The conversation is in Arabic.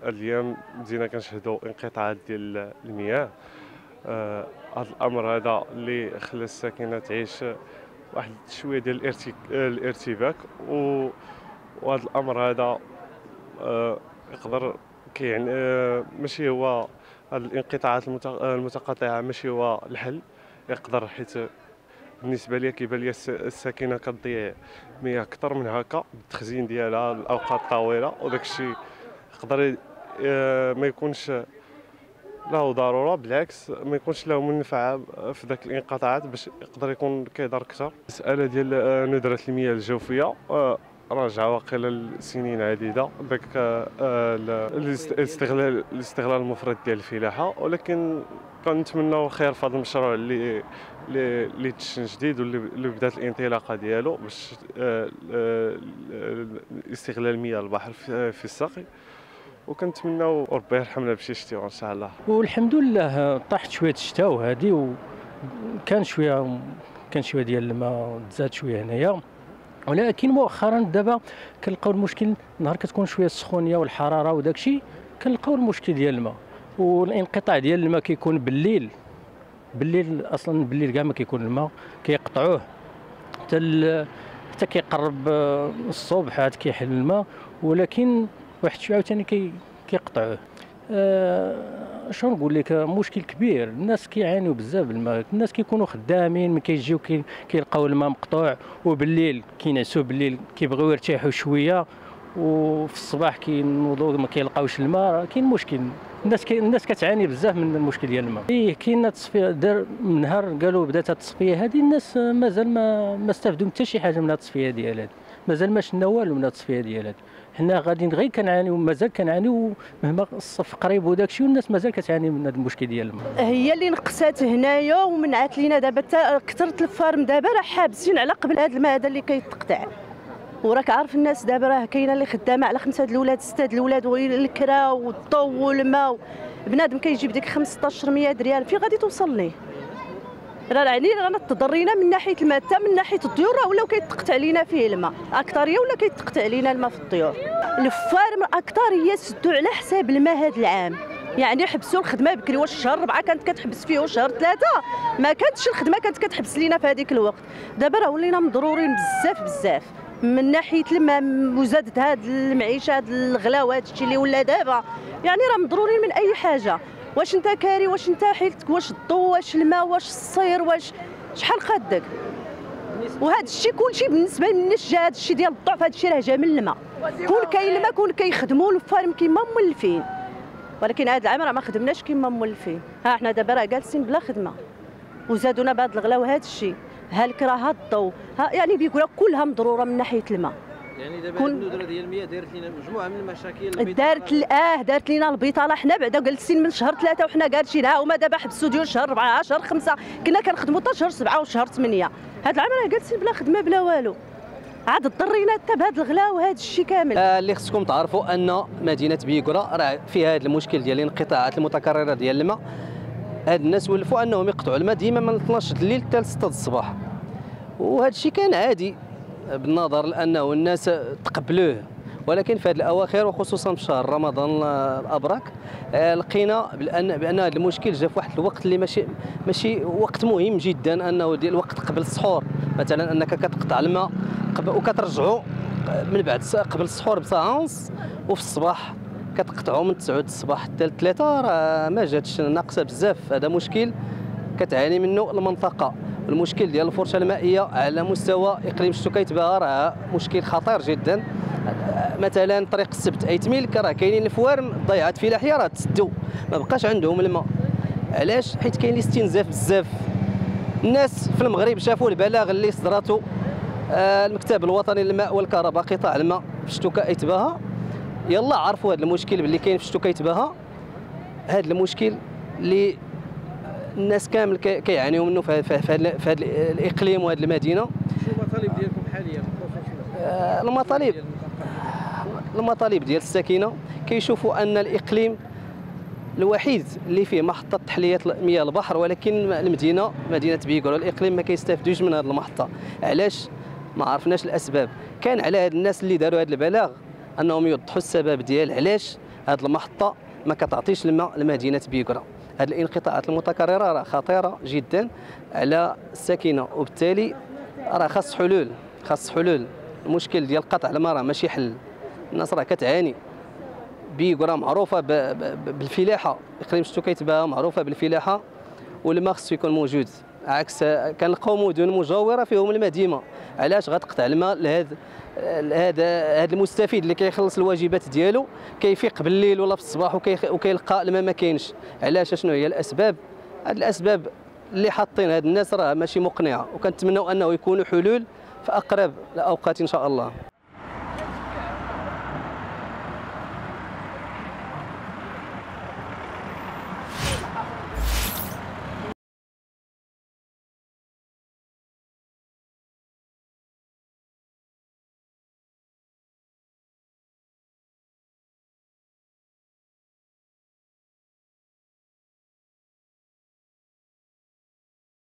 اليوم بدينا كنشهدوا انقطاعات ديال المياه. هذا الامر هذا اللي خلى الساكنه تعيش واحد شويه ديال الارتباك وهذا الامر هذا يقدر كيعني ماشي هو هاد الانقطاعات المتقاطعه ماشي هو الحل. يقدر حيت بالنسبه لي كيبان لي الساكنه كتضيع مياه اكثر من هكا بالتخزين ديالها لاوقات طويله، وداك الشيء يقدر ما يكونش له ضروره، بالعكس ما يكونش له منفعه في ذاك الانقطاعات باش يقدر يكون كيضر اكثر. المساله ديال ندره المياه الجوفيه راجعه واقيلا لسنين عديده ذاك الاستغلال المفرط ديال الفلاحه، ولكن كنتمناو الخير في هذا المشروع اللي تشن جديد واللي بدات الانطلاقه ديالو باش استغلال مياه البحر في السقي، وكنتمناو ربي يرحمنا بشي شتي ان شاء الله. والحمد لله طاحت شويه الشتاء وهذه، وكان شويه ديال الماء تزاد شويه هنايا، ولكن مؤخرا دابا كنلقاو المشكل نهار كتكون شويه السخونيه والحراره وداك الشيء كنلقاو المشكل ديال الماء، والانقطاع ديال الماء كيكون بالليل اصلا بالليل كاع ما كيكون الماء كيقطعوه حتى كيقرب الصبح عاد كيحل الماء، ولكن واحد شويه عاوتاني كيقطعوه. شنو نقول لك، مشكل كبير، الناس كيعانيوا بزاف بالماء، الناس كيكونوا خدامين ملي كيجيو كيلقاو الماء مقطوع، وبالليل كينعسوا بالليل كيبغيو يرتاحوا شويه، وفي الصباح كينوضوا ما كيلقاوش الماء. كاين مشكل، الناس كتعاني بزاف من المشكل ديال الماء. كاينه تصفيه دار من نهار قالوا بدات التصفيه هذه، الناس مازال ما استافدوا حتى شي حاجه من التصفيه ديال هذه، مازال ما شفنا والو من التصفيه ديال هذه. حنا غاديين غير كنعانيو، مازال كنعانيو مهما الصف قريب وداك الشيء، والناس مازال كتعاني من هذا المشكل ديال الماء. هي اللي نقصات هنايا ومنعت لينا دابا حتى كثرت الفارم دابا راه حابسين على قبل هذا الماء هذا اللي كيتقطع. وراك عارف الناس دابا راه كاينه اللي خدامه على 5 د الاولاد 6 د الاولاد والكرا والضو والماء، بنادم كيجيب ديك 1500 ريال فين غادي توصل ليه؟ راه يعني رانا تضرينا من ناحيه الماء، حتى من ناحيه الطيور راه ولاو كيتقطع لينا فيه الماء، اكثريه ولا كيتقطع لينا الماء في الطيور. الفارم اكثريه سدوا على حساب الماء هذا العام، يعني حبسوا الخدمه بكري. واش شهر 4 كانت كتحبس فيه وشهر 3 ما كانتش الخدمه كانت كتحبس لينا في هذيك الوقت. دابا راه ولينا مضرورين بزاف من ناحيه الماء، وزادت هاد المعيشه هاد الغلا وهذا الشيء اللي ولا دابا، يعني راه مضرورين من اي حاجه. واش انت كاري، واش انت حيلتك، واش الضو، واش الماء، واش الصير، واش شحال قادك. وهذا الشيء كلشي بالنسبه للناس جا هذا الشيء ديال الضعف، هذا الشيء راه جا من الماء. كون كاين الماء كون كيخدموا الفارم كيما مولفين، ولكن هذا العام راه ما خدمناش كيما مولفين. ها حنا دابا راه جالسين بلا خدمه، وزادونا بهذا الغلا وهذا الشيء، ها الكرا ها الضو، ها يعني بيقولوا كلها مضروره من ناحيه الماء. يعني دابا الندره ديال المياه دارت لنا مجموعه من المشاكل. دارت لنا البطاله. حنا بعدا جالسين من شهر 3 وحنا جالسين، ها هما دابا حبسوا ديال شهر 4 شهر 5، كنا كنخدموا حتى شهر 7 وشهر 8. هذا العام راه جالسين بلا خدمه بلا والو، عاد ضرينا حتى بهذا الغلا وهذا الشيء كامل. اللي خصكم تعرفوا ان مدينه بيكرا راه فيها هذا المشكل ديال الانقطاعات المتكرره ديال الماء. هاد الناس ولفوا انهم يقطعوا الماء ديما من 12 الليل حتى 6 الصباح، وهذا الشيء كان عادي بالنظر لانه الناس تقبلوه، ولكن في هذه الاواخر وخصوصا في شهر رمضان الابرك لقينا بان هذا المشكل جا في واحد الوقت اللي ماشي وقت مهم جدا، انه ديال الوقت قبل السحور مثلا، انك كتقطع الماء وكترجعوا من بعد قبل السحور بساعه ونص، وفي الصباح كتقطعوا من 9 الصباح حتى 3. راه ما جاتش ناقصه بزاف. هذا مشكل كتعاني منه المنطقه. المشكل ديال الفرشه المائيه على مستوى اقليم شتو كيتباهى راه مشكل خطير جدا. مثلا طريق السبت ايتميل راه كاينين الفوارن ضيعت فلاحيه راه تسدوا، ما بقاش عندهم الماء. علاش؟ حيت كاين الاستنزاف بزاف. الناس في المغرب شافوا البلاغ اللي صدرته المكتب الوطني للماء والكهرباء قطاع الماء في شتو كيتباهى، يلا عرفوا هذا المشكل باللي كاين في شتو كيتباهى. هذا المشكل اللي الناس كامل كيعانيوا منه في هذا الاقليم وهذه المدينه. شنو المطالب ديالكم حاليا؟ المطالب ديال الساكنه كيشوفوا ان الاقليم الوحيد اللي فيه محطه تحليه مياه البحر، ولكن مدينه بيكرا الاقليم ما كيستافدوش من هذه المحطه. علاش؟ ما عرفناش الاسباب. كان على هاد الناس اللي داروا هذا البلاغ انهم يوضحوا السبب ديال علاش هذه المحطه ما كتعطيش الماء لمدينه بيكرا. هذه الانقطاعات المتكرره راه خطيره جدا على الساكنه، وبالتالي راه خاص حلول. المشكل ديال قطع الماء راه ماشي حل، الناس راه كتعاني. بيكرا معروفه بالفلاحه، اقليم شتو كيتباهى معروفه بالفلاحه، والماء خصو يكون موجود، عكس كنلقاو مدن مجاوره فيهم الماء ديما. علاش غتقطع الماء لهذا المستفيد اللي كيخلص الواجبات ديالو، كيفيق بالليل ولا في الصباح وكيلقى الماء ما كاينش؟ علاش؟ شنو هي الاسباب؟ هاد الاسباب اللي حاطين هاد الناس راه ماشي مقنعه، وكنتمناو انه يكونوا حلول في اقرب الاوقات ان شاء الله.